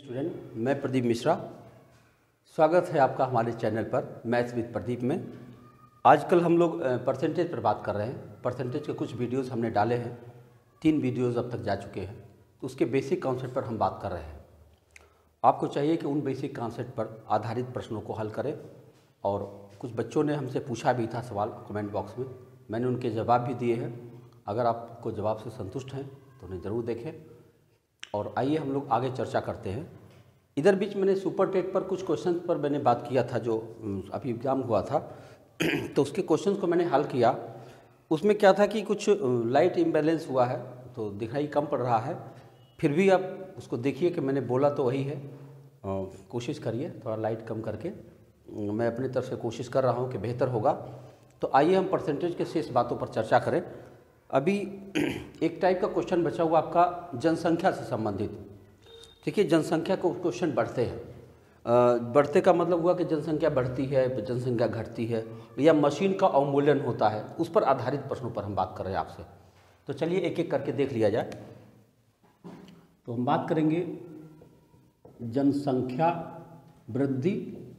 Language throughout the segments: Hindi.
स्टूडेंट, मैं प्रदीप मिश्रा। स्वागत है आपका हमारे चैनल पर मैथ्स विद प्रदीप में। आजकल हम लोग परसेंटेज पर बात कर रहे हैं। परसेंटेज के कुछ वीडियोस हमने डाले हैं, 3 वीडियोस अब तक जा चुके हैं। तो उसके बेसिक कॉन्सेप्ट पर हम बात कर रहे हैं। आपको चाहिए कि उन बेसिक कॉन्सेप्ट पर आधारित प्रश्नों को हल करें। और कुछ बच्चों ने हमसे पूछा भी था सवाल कमेंट बॉक्स में, मैंने उनके जवाब भी दिए हैं। अगर आपको जवाब से संतुष्ट हैं तो उन्हें ज़रूर देखें। और आइए हम लोग आगे चर्चा करते हैं। इधर बीच मैंने सुपर टेट पर कुछ क्वेश्चन पर मैंने बात किया था, जो अभी एग्ज़ाम हुआ था तो उसके क्वेश्चंस को मैंने हल किया। उसमें क्या था कि कुछ लाइट इम्बैलेंस हुआ है, तो दिखाई कम पड़ रहा है। फिर भी आप उसको देखिए कि मैंने बोला तो वही है। कोशिश करिए थोड़ा लाइट कम करके। मैं अपनी तरफ से कोशिश कर रहा हूँ कि बेहतर होगा। तो आइए हम परसेंटेज के शेष बातों पर चर्चा करें। अभी एक टाइप का क्वेश्चन बचा हुआ आपका जनसंख्या से संबंधित। देखिए, जनसंख्या को क्वेश्चन बढ़ते हैं। बढ़ते का मतलब हुआ कि जनसंख्या बढ़ती है, जनसंख्या घटती है, या मशीन का अवमूल्यन होता है। उस पर आधारित प्रश्नों पर हम बात कर रहे हैं आपसे। तो चलिए एक एक करके देख लिया जाए। तो हम बात करेंगे जनसंख्या वृद्धि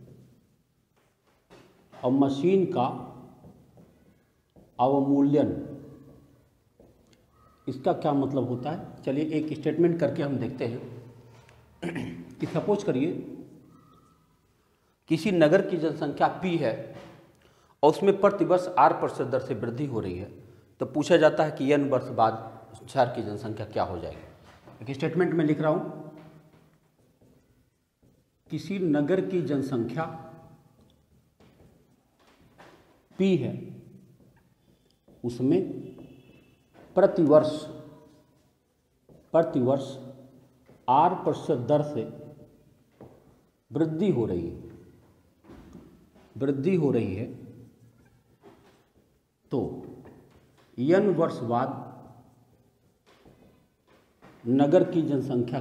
और मशीन का अवमूल्यन, इसका क्या मतलब होता है। चलिए एक स्टेटमेंट करके हम देखते हैं कि सपोज करिए किसी नगर की जनसंख्या P है और उसमें प्रतिवर्ष R% दर से वृद्धि हो रही है। तो पूछा जाता है कि N वर्ष बाद शहर की जनसंख्या क्या हो जाएगी। एक स्टेटमेंट में लिख रहा हूं, किसी नगर की जनसंख्या P है, उसमें प्रतिवर्ष R% दर से वृद्धि हो रही है। तो N वर्ष बाद नगर की जनसंख्या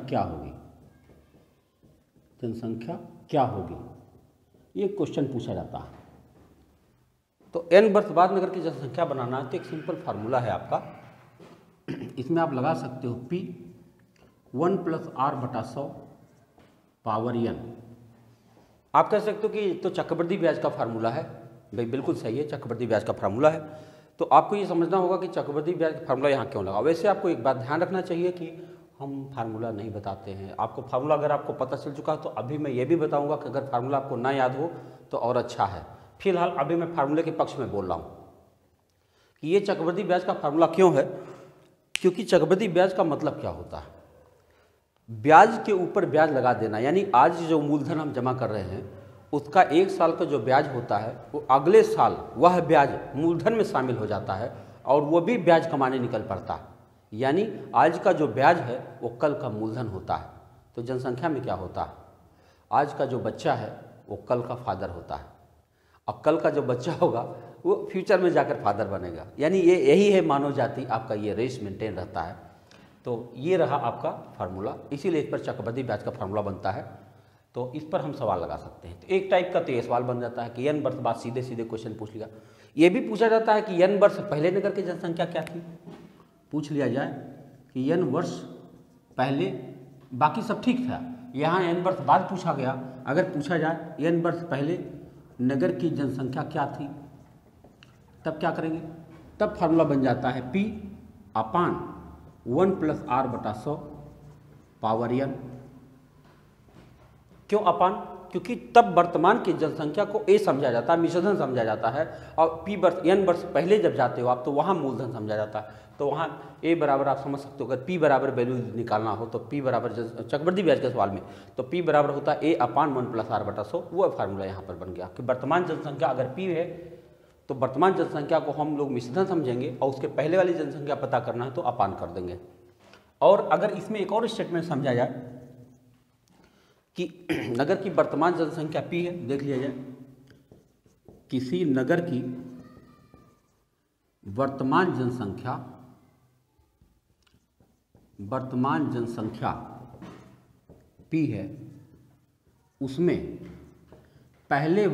क्या होगी, ये क्वेश्चन पूछा जाता है। तो N वर्ष बाद नगर की जनसंख्या बनाना है तो एक सिंपल फार्मूला है आपका। इसमें आप लगा सकते हो P 1 + R/100 पावर N। आप कह सकते हो कि तो चक्रवृद्धि ब्याज का फार्मूला है। भाई बिल्कुल सही है, चक्रवृद्धि ब्याज का फार्मूला है। तो आपको ये समझना होगा कि चक्रवृद्धि ब्याज का फार्मूला यहाँ क्यों लगा। वैसे आपको एक बात ध्यान रखना चाहिए कि हम फार्मूला नहीं बताते हैं आपको। फार्मूला अगर आपको पता चल चुका तो अभी मैं ये भी बताऊँगा कि अगर फार्मूला आपको ना याद हो तो और अच्छा है। फिलहाल अभी मैं फार्मूले के पक्ष में बोल रहा हूँ कि ये चक्रवृद्धि ब्याज का फार्मूला क्यों है। क्योंकि चक्रवृद्धि ब्याज का मतलब क्या होता है, ब्याज के ऊपर ब्याज लगा देना। यानी आज जो मूलधन हम जमा कर रहे हैं उसका 1 साल का जो ब्याज होता है वो अगले साल वह ब्याज मूलधन में शामिल हो जाता है और वो भी ब्याज कमाने निकल पड़ता है। यानी आज का जो ब्याज है वो कल का मूलधन होता है। तो जनसंख्या में क्या होता है, आज का जो बच्चा है वो कल का फादर होता है और कल का जो बच्चा होगा वो फ्यूचर में जाकर फादर बनेगा। यानी यही है मानव जाति, आपका ये रेस मेंटेन रहता है। तो ये रहा आपका फार्मूला, इसीलिए इस पर चक्रवृद्धि ब्याज का फार्मूला बनता है। तो इस पर हम सवाल लगा सकते हैं। तो एक टाइप का तो ये सवाल बन जाता है कि N वर्ष बाद सीधे सीधे क्वेश्चन पूछ लिया। ये भी पूछा जाता है कि N वर्ष पहले नगर की जनसंख्या क्या थी। पूछ लिया जाए कि N वर्ष पहले, बाकी सब ठीक था, यहाँ N वर्ष बाद पूछा गया। अगर पूछा जाए N वर्ष पहले नगर की जनसंख्या क्या थी, तब क्या करेंगे। तब फार्मूला बन जाता है P 1 + R/100 पावर N। क्यों अपान, क्योंकि तब वर्तमान की जनसंख्या को A समझा जाता है, मिश्रधन समझा जाता है। और N वर्ष पहले जब जाते हो आप तो वहाँ मूलधन समझा जाता है। तो वहाँ A बराबर आप समझ सकते हो, अगर P बराबर वैल्यू निकालना हो तो P बराबर चक्रवृद्धि ब्याज के सवाल में तो P बराबर होता है A 1 + R/100। वो फार्मूला यहाँ पर बन गया कि वर्तमान जनसंख्या अगर P है तो वर्तमान जनसंख्या को हम लोग मिश्रधन समझेंगे और उसके पहले वाली जनसंख्या पता करना है तो अपान कर देंगे। और अगर इसमें एक और स्टेटमेंट समझा जाए कि नगर की वर्तमान जनसंख्या P है, देख लिया जाए किसी नगर की वर्तमान जनसंख्या P है, उसमें पहले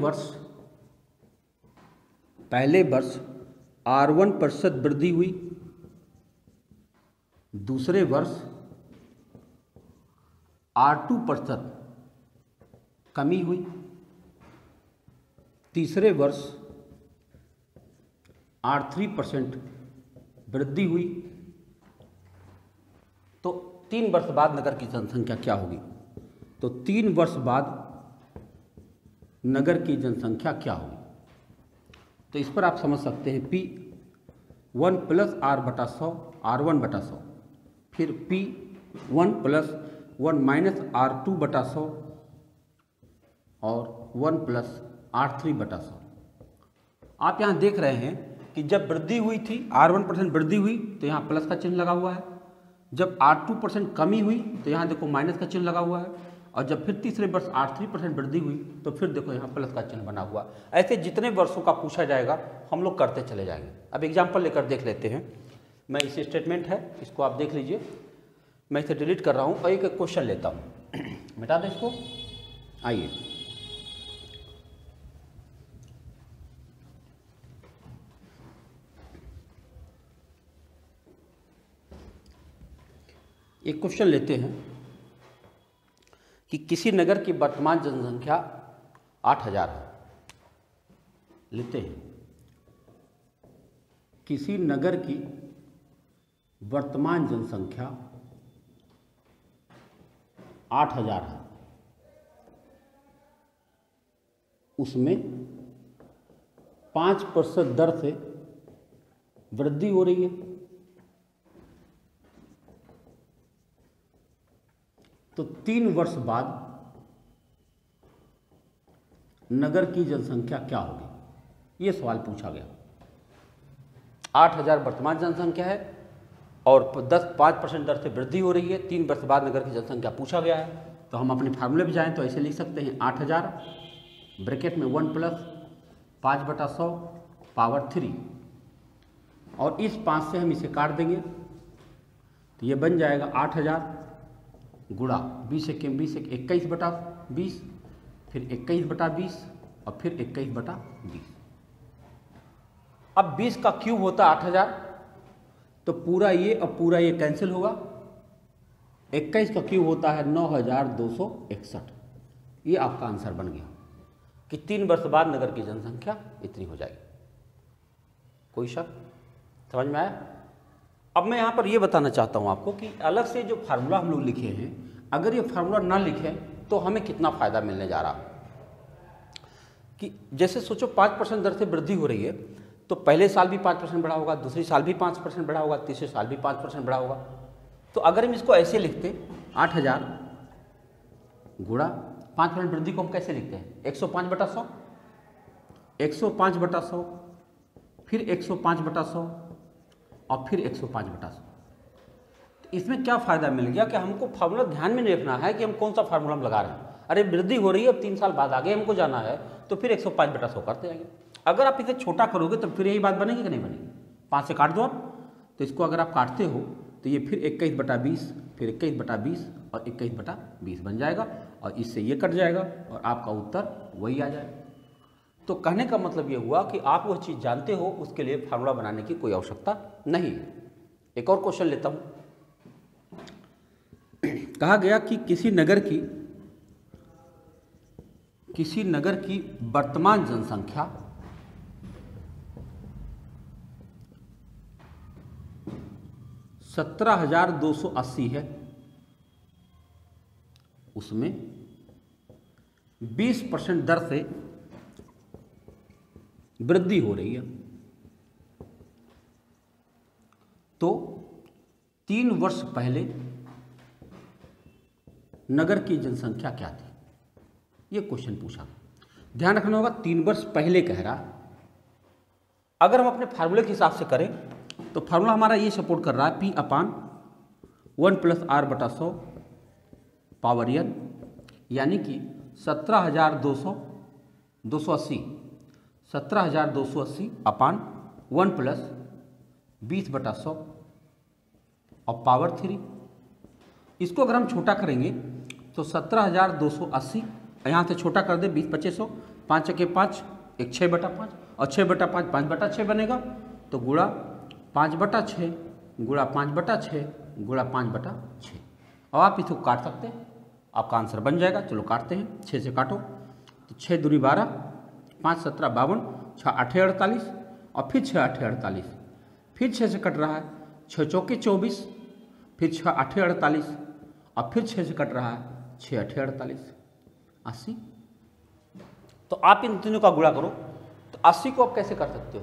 वर्ष R1% वृद्धि हुई, दूसरे वर्ष R2% कमी हुई, तीसरे वर्ष R3% वृद्धि हुई, तो 3 वर्ष बाद नगर की जनसंख्या क्या होगी? तो 3 वर्ष बाद नगर की जनसंख्या क्या होगी? तो इस पर आप समझ सकते हैं P1 प्लस R/100 R1/100, फिर P1 प्लस 1 माइनस R2/100 और 1 प्लस R3/100। आप यहाँ देख रहे हैं कि जब वृद्धि हुई थी, R1% वृद्धि हुई तो यहाँ प्लस का चिन्ह लगा हुआ है, जब R2% कमी हुई तो यहाँ देखो माइनस का चिन्ह लगा हुआ है, और जब फिर तीसरे वर्ष R3% वृद्धि हुई तो फिर देखो यहाँ प्लस का चिन्ह बना हुआ। ऐसे जितने वर्षों का पूछा जाएगा हम लोग करते चले जाएंगे। अब एग्जाम्पल लेकर देख लेते हैं। मैं इस स्टेटमेंट है, इसको आप देख लीजिए, मैं इसे डिलीट कर रहा हूँ और एक एक क्वेश्चन लेता हूँ। मिटा दे इसको। आइए, एक क्वेश्चन लेते हैं कि किसी नगर की वर्तमान जनसंख्या 8000 है। लेते हैं, किसी नगर की वर्तमान जनसंख्या 8000 है, उसमें 5% दर से वृद्धि हो रही है, तो 3 वर्ष बाद नगर की जनसंख्या क्या होगी? ये सवाल पूछा गया। 8000 वर्तमान जनसंख्या है और 5% दर से वृद्धि हो रही है, 3 वर्ष बाद नगर की जनसंख्या पूछा गया है। तो हम अपने फार्मूले पे जाएं तो ऐसे लिख सकते हैं 8000 ब्रैकेट में 1 प्लस 5/100 पावर 3, और इस 5 से हम इसे काट देंगे तो ये बन जाएगा 8000 गुणा 20 एक 21/20, फिर 21/20 और फिर 21/20। अब 20 का क्यूब होता 8000, तो पूरा ये और पूरा ये कैंसिल होगा। 21 का क्यूब होता है 9261। ये आपका आंसर बन गया कि 3 वर्ष बाद नगर की जनसंख्या इतनी हो जाएगी। कोई शक? समझ में आया? अब मैं यहाँ पर ये बताना चाहता हूँ आपको कि अलग से जो फार्मूला हम लोग लिखे हैं, अगर ये फार्मूला ना लिखें तो हमें कितना फ़ायदा मिलने जा रहा। कि जैसे सोचो 5% दर से वृद्धि हो रही है, तो पहले साल भी 5% बढ़ा होगा, दूसरी साल भी 5% बढ़ा होगा, तीसरे साल भी 5% बढ़ा होगा। तो अगर हम इसको ऐसे लिखते 8000 गुणा 5% वृद्धि को हम कैसे लिखते हैं? 105/100, 105/100, फिर 105/100 और फिर 105/100। तो इसमें क्या फ़ायदा मिल गया कि हमको फार्मूला ध्यान में नहीं रखना है कि हम कौन सा फार्मूला हम लगा रहे हैं। अरे वृद्धि हो रही है, अब 3 साल बाद आगे हमको जाना है, तो फिर 105/100 करते जाएंगे। अगर आप इसे छोटा करोगे तो फिर यही बात बनेगी कि नहीं बनेगी? 5 से काट दो आप, तो इसको अगर आप काटते हो तो ये फिर 21/20, फिर 21/20 और 21/20 बन जाएगा, और इससे ये कट जाएगा और आपका उत्तर वही आ जाएगा। तो कहने का मतलब ये हुआ कि आप वह चीज़ जानते हो, उसके लिए फार्मूला बनाने की कोई आवश्यकता नहीं है। एक और क्वेश्चन लेता हूँ। कहा गया कि किसी नगर की वर्तमान जनसंख्या 17,280 है, उसमें 20% दर से वृद्धि हो रही है, तो 3 वर्ष पहले नगर की जनसंख्या क्या थी? ये क्वेश्चन पूछा। ध्यान रखना होगा 3 वर्ष पहले कह रहा। अगर हम अपने फार्मूले के हिसाब से करें तो फार्मूला हमारा ये सपोर्ट कर रहा है P/1 plus R/100 power n, यानी कि 17,280 अपान 1 प्लस 20/100 और पावर 3। इसको अगर हम छोटा करेंगे तो 17,280 यहाँ से छोटा कर दे 20/2500, 5 के 5, एक 6/5 और 6/5 5/6 बनेगा, तो गुणा 5/6 गुणा 5/6 गुणा 5/6। अब आप इसको काट सकते हैं, आपका आंसर बन जाएगा। चलो काटते हैं, 6 से काटो तो 6 दूनी 12, 5 17 52, 6 8 48 और फिर 6 8 48, फिर 6 से कट रहा है, 6 चौके 24, फिर 6 8 48 और फिर 6 से कट रहा है, 6 8 48, 80। तो आप इन तीनों का गुणा करो तो 80 को आप कैसे कर सकते हो,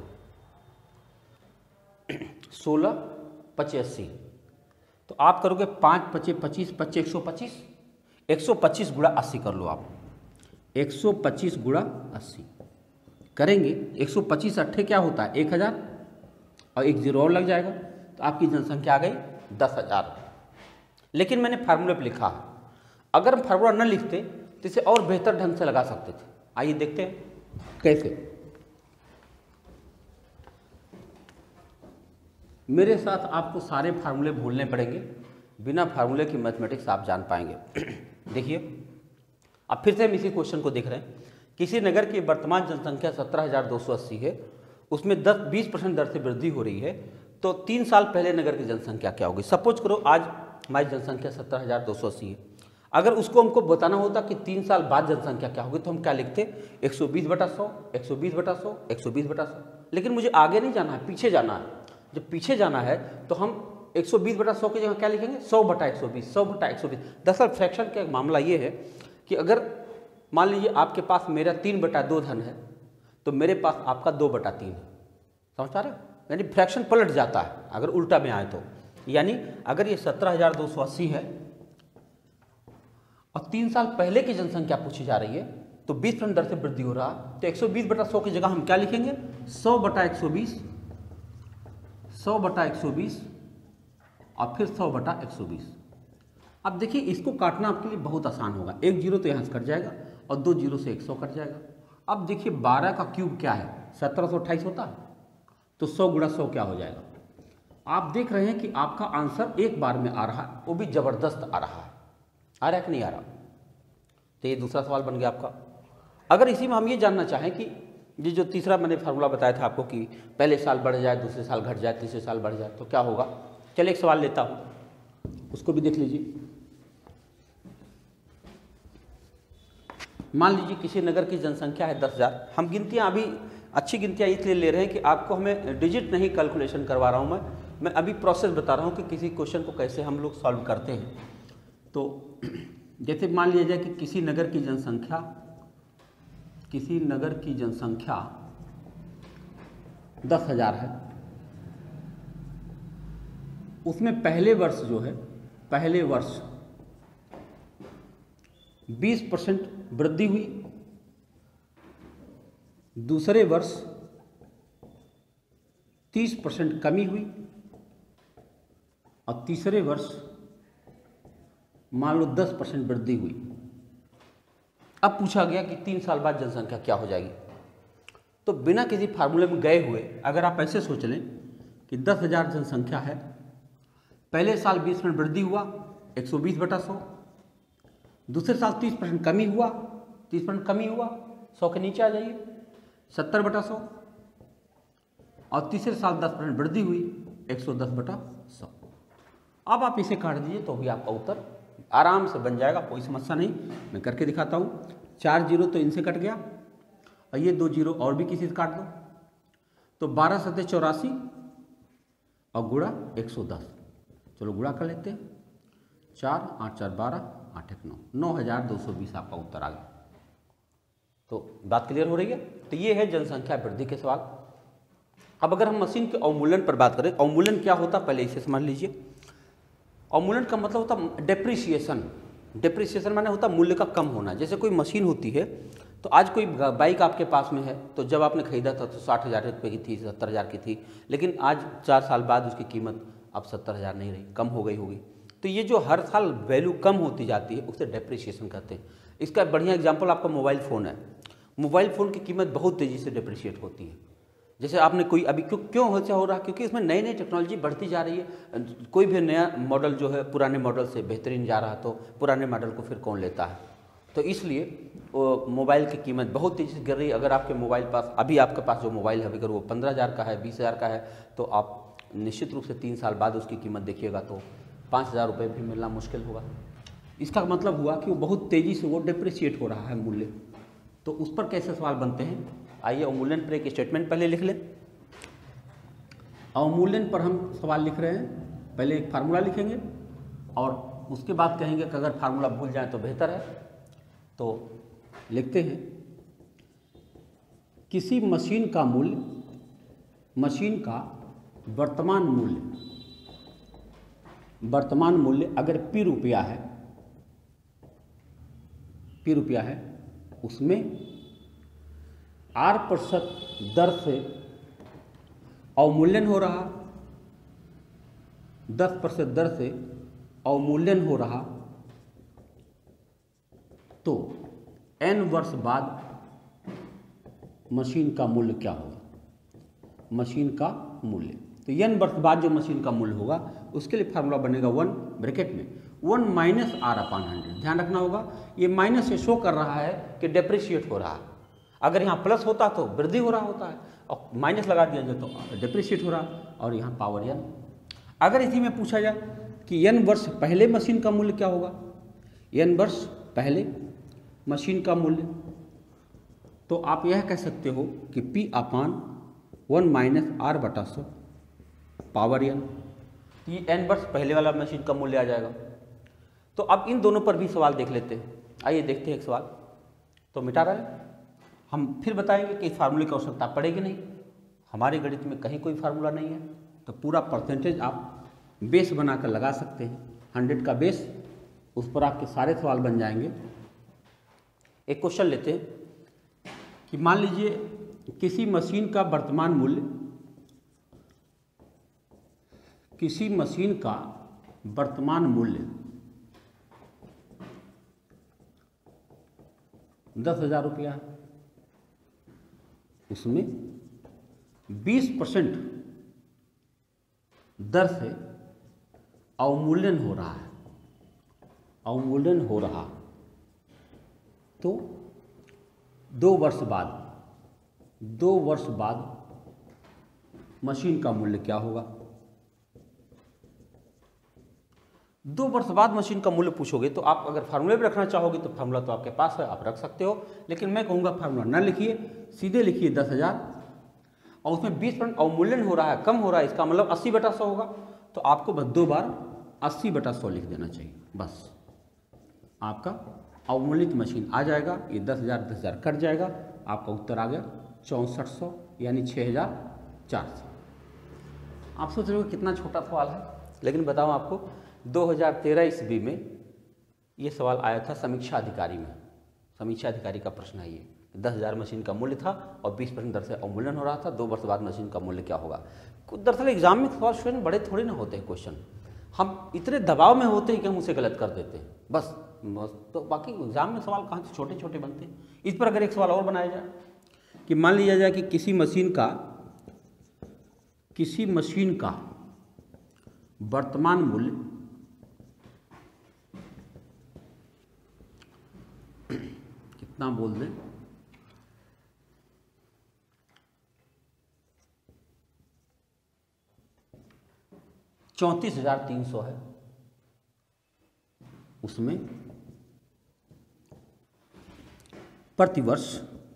16 25 80। तो आप करोगे 5 25 25 25 125, 125 गुणा 80 कर लो आप, 125 गुणा 80 करेंगे, 125 अट्ठे क्या होता है 1000 और एक जीरो और लग जाएगा, तो आपकी जनसंख्या आ गई 10,000। लेकिन मैंने फार्मूले पे लिखा है, अगर हम फार्मूला न लिखते तो इसे और बेहतर ढंग से लगा सकते थे। आइए देखते हैं कैसे। मेरे साथ आपको सारे फार्मूले भूलने पड़ेंगे, बिना फार्मूले की मैथमेटिक्स आप जान पाएंगे। देखिए अब फिर से हम इसी क्वेश्चन को देख रहे हैं। किसी नगर की वर्तमान जनसंख्या 17,280 है, उसमें 10-20% दर से वृद्धि हो रही है, तो 3 साल पहले नगर की जनसंख्या क्या होगी। सपोज करो आज हमारी जनसंख्या 17,280 है, अगर उसको हमको बताना होता कि 3 साल बाद जनसंख्या क्या होगी तो हम क्या लिखते 120/100, 120/100, 120/100। लेकिन मुझे आगे नहीं जाना है, पीछे जाना है। जब पीछे जाना है तो हम 120/100 की जगह क्या लिखेंगे 100/120, 100/120। दरअसल फ्रैक्शन का एक मामला ये है कि अगर मान लीजिए आपके पास मेरा 3/2 धन है तो मेरे पास आपका 2/3 है, समझ पा रहे हो। यानी फ्रैक्शन पलट जाता है अगर उल्टा में आए तो। यानी अगर ये 17,280 है और 3 साल पहले की जनसंख्या पूछी जा रही है तो 20% दर से वृद्धि हो रहा, तो 120/100 की जगह हम क्या लिखेंगे 100/120, 100/120 और फिर 100/120। अब देखिए इसको काटना आपके लिए बहुत आसान होगा, एक जीरो तो यहाँ से कट जाएगा और 2 जीरो से 100 कट जाएगा। अब देखिए 12 का क्यूब क्या है 1728 होता है, तो 100 गुणा 100 क्या हो जाएगा। आप देख रहे हैं कि आपका आंसर एक बार में आ रहा है, वो भी जबरदस्त आ रहा है। आ रहा है कि नहीं आ रहा। तो ये दूसरा सवाल बन गया आपका। अगर इसी में हम ये जानना चाहें कि ये जो तीसरा मैंने फार्मूला बताया था आपको कि पहले साल बढ़ जाए, दूसरे साल घट जाए, तीसरे साल बढ़ जाए, तो क्या होगा। चलिए एक सवाल लेता हूँ, उसको भी देख लीजिए। मान लीजिए किसी नगर की जनसंख्या है 10,000। हम गिनतियाँ अभी अच्छी गिनतियाँ इसलिए ले रहे हैं कि आपको हमें डिजिट नहीं कैलकुलेशन करवा रहा हूँ मैं अभी प्रोसेस बता रहा हूँ कि किसी क्वेश्चन को कैसे हम लोग सॉल्व करते हैं। तो जैसे मान लिया जाए कि किसी नगर की जनसंख्या 10,000 है, उसमें पहले वर्ष जो है, पहले वर्ष 20% वृद्धि हुई, दूसरे वर्ष 30% कमी हुई और तीसरे वर्ष मान लो 10% वृद्धि हुई। अब पूछा गया कि 3 साल बाद जनसंख्या क्या हो जाएगी। तो बिना किसी फार्मूले में गए हुए अगर आप ऐसे सोच लें कि 10,000 जनसंख्या है, पहले साल 20% वृद्धि हुआ 120/100, दूसरे साल 30% कमी हुआ, 30% कमी हुआ, 100 के नीचे आ जाइए 70/100 और तीसरे साल 10% वृद्धि हुई 110/100। अब आप इसे काट दीजिए तो भी आपका उत्तर आराम से बन जाएगा, कोई समस्या नहीं। मैं करके दिखाता हूँ। 4 जीरो तो इनसे कट गया और ये 2 जीरो और भी किसी से काट दो, तो 12 7 84 और गुणा 110। चलो गुणा कर लेते हैं, 4 8 4 12 8 1 9, 9,220 आपका उत्तर आ गया। तो बात क्लियर हो रही है। तो ये है जनसंख्या वृद्धि के सवाल। अब अगर हम मशीन के अवमूल्यन पर बात करें, अवमूल्यन क्या होता है पहले इसे समझ लीजिए। अवमूल्यन का मतलब होता डेप्रिसिएशन। डेप्रिसिएशन माने होता मूल्य का कम होना। जैसे कोई मशीन होती है, तो आज कोई बाइक आपके पास में है, तो जब आपने खरीदा था तो 60,000 रुपये की थी, 70,000 की थी, लेकिन आज 4 साल बाद उसकी कीमत अब 70,000 नहीं रही, कम हो गई होगी। तो ये जो हर साल वैल्यू कम होती जाती है उसे डेप्रिसिएशन कहते हैं। इसका बढ़िया एग्जाम्पल आपका मोबाइल फ़ोन है। मोबाइल फ़ोन की कीमत बहुत तेज़ी से डेप्रिशिएट होती है। जैसे आपने कोई अभी क्यों ऐसा हो रहा है, क्योंकि इसमें नई नई टेक्नोलॉजी बढ़ती जा रही है। कोई भी नया मॉडल जो है पुराने मॉडल से बेहतरीन जा रहा है, तो पुराने मॉडल को फिर कौन लेता है। तो इसलिए मोबाइल की कीमत बहुत तेज़ी से गिर रही है। अगर आपके मोबाइल पास अभी आपके पास जो मोबाइल है, अगर वो 15,000 का है, 20,000 का है, तो आप निश्चित रूप से 3 साल बाद उसकी कीमत देखिएगा तो 5,000 रुपये भी मिलना मुश्किल होगा। इसका मतलब हुआ कि वो बहुत तेज़ी से वो डिप्रिशिएट हो रहा है मूल्य। तो उस पर कैसे सवाल बनते हैं, आइए अवमूल्यन पर एक स्टेटमेंट पहले लिख लें। अवमूल्यन पर हम सवाल लिख रहे हैं, पहले एक फार्मूला लिखेंगे और उसके बाद कहेंगे कि अगर फार्मूला भूल जाए तो बेहतर है। तो लिखते हैं, किसी मशीन का मूल्य, मशीन का वर्तमान मूल्य अगर P रुपया है, उसमें R% दर से अवमूल्यन हो रहा, 10% दर से अवमूल्यन हो रहा, तो n वर्ष बाद मशीन का मूल्य क्या होगा, मशीन का मूल्य। तो n वर्ष बाद जो मशीन का मूल्य होगा उसके लिए फार्मूला बनेगा 1 ब्रैकेट में 1 माइनस R/100। ध्यान रखना होगा, ये माइनस से शो कर रहा है कि डेप्रिशिएट हो रहा है। अगर यहाँ प्लस होता तो वृद्धि हो रहा होता है, और माइनस लगा दिया जाए तो डेप्रिशिएट हो रहा, और यहाँ पावर n। अगर इसी में पूछा जाए कि n वर्ष पहले मशीन का मूल्य क्या होगा, n वर्ष पहले मशीन का मूल्य, तो आप यह कह सकते हो कि P/1 minus R/100 power n। ये n वर्ष पहले वाला मशीन का मूल्य आ जाएगा। तो अब इन दोनों पर भी सवाल देख लेते हैं। आइए देखते हैं एक सवाल, तो मिटा रहा है, हम फिर बताएंगे कि इस फार्मूले की आवश्यकता पड़ेगी नहीं, हमारे गणित में कहीं कोई फार्मूला नहीं है। तो पूरा परसेंटेज आप बेस बनाकर लगा सकते हैं, 100 का बेस, उस पर आपके सारे सवाल बन जाएंगे। एक क्वेश्चन लेते हैं कि मान लीजिए किसी मशीन का वर्तमान मूल्य, किसी मशीन का वर्तमान मूल्य 10,000 रुपया है, उसमें 20% दर से अवमूल्यन हो रहा है, अवमूल्यन हो रहा, तो 2 वर्ष बाद मशीन का मूल्य क्या होगा। 2 वर्ष बाद मशीन का मूल्य पूछोगे तो आप अगर फार्मूले पे रखना चाहोगे तो फार्मूला तो आपके पास है, आप रख सकते हो, लेकिन मैं कहूँगा फार्मूला ना लिखिए, सीधे लिखिए 10,000 और उसमें 20% अवमूल्यन हो रहा है, कम हो रहा है, इसका मतलब 80/100 होगा। तो आपको बस 2 बार 80/100 लिख देना चाहिए, बस आपका अवमूलित मशीन आ जाएगा। ये 10,000 कट जाएगा, आपका उत्तर आ गया 6400 यानी 6,400। आप सोच रहे हो कितना छोटा सवाल है, लेकिन बताओ आपको 2013 ईस्वी में ये सवाल आया था समीक्षा अधिकारी में। समीक्षा अधिकारी का प्रश्न है ये, 10,000 मशीन का मूल्य था और 20% दर से अवमूल्यन हो रहा था, 2 वर्ष बाद मशीन का मूल्य क्या होगा। दरअसल एग्जाम में सवाल स्टूडेंट बड़े थोड़े ना होते हैं क्वेश्चन, हम इतने दबाव में होते हैं कि हम उसे गलत कर देते हैं बस। तो बाकी एग्जाम में सवाल कहाँ से छोटे छोटे बनते हैं। इस पर अगर एक सवाल और बनाया जाए कि मान लिया जाए कि किसी मशीन का वर्तमान मूल्य कितना बोल दें, ₹34,300 है, उसमें प्रतिवर्ष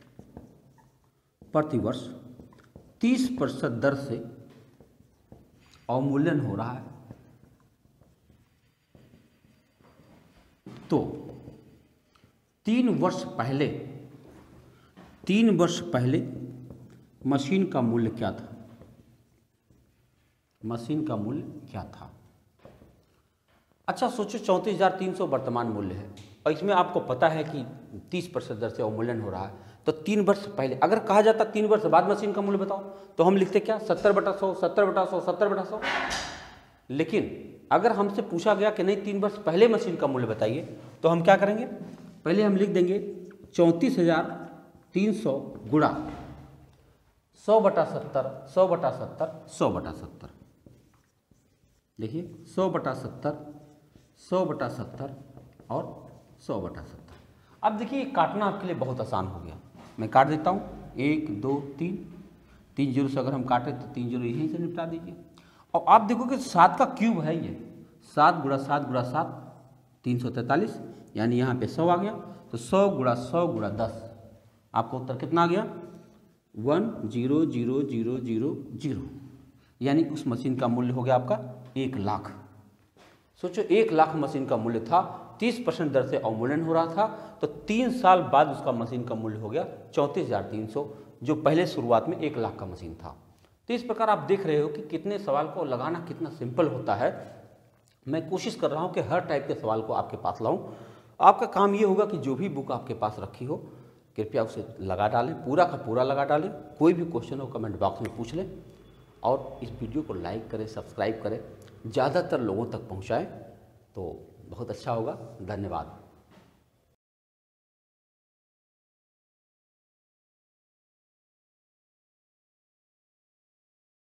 30% दर से अवमूल्यन हो रहा है, तो 3 वर्ष पहले मशीन का मूल्य क्या था, मशीन का मूल्य क्या था। अच्छा सोचो 34,300 वर्तमान मूल्य है और इसमें आपको पता है कि 30% दर से अवमूल्यन हो रहा है, तो 3 वर्ष पहले अगर कहा जाता 3 वर्ष बाद मशीन का मूल्य बताओ तो हम लिखते क्या 70/100 70/100 70/100। लेकिन अगर हमसे पूछा गया कि नहीं 3 वर्ष पहले मशीन का मूल्य बताइए तो हम क्या करेंगे, पहले हम लिख देंगे 34,300 गुणा 100/70 100/70 100/70। देखिए 100/70 100/70 और 100/70। अब देखिए काटना आपके लिए बहुत आसान हो गया, मैं काट देता हूँ 1 2 3 3 जीरो से अगर हम काटें तो 3 जीरो यहीं से निपटा दीजिए। और आप देखोगे 7 का क्यूब है ये, 7 गुणा 7 गुणा 7 343, यानी यहाँ पे 100 आ गया। तो 100 गुणा 100 गुणा 10, आपका उत्तर कितना आ गया? 100,000, यानी उस मशीन का मूल्य हो गया आपका 1 लाख। सोचो 1 लाख मशीन का मूल्य था, 30% दर से अवमूल्यन हो रहा था, तो 3 साल बाद उसका मशीन का मूल्य हो गया 34,300, जो पहले शुरुआत में 1 लाख का मशीन था। तो इस प्रकार आप देख रहे हो कि कितने सवाल को लगाना कितना सिंपल होता है। मैं कोशिश कर रहा हूँ कि हर टाइप के सवाल को आपके पास लाऊं। आपका काम ये होगा कि जो भी बुक आपके पास रखी हो कृपया उसे लगा डालें, पूरा का पूरा लगा डालें। कोई भी क्वेश्चन हो कमेंट बॉक्स में पूछ लें, और इस वीडियो को लाइक करें, सब्सक्राइब करें, ज़्यादातर लोगों तक पहुँचाएँ तो बहुत अच्छा होगा। धन्यवाद।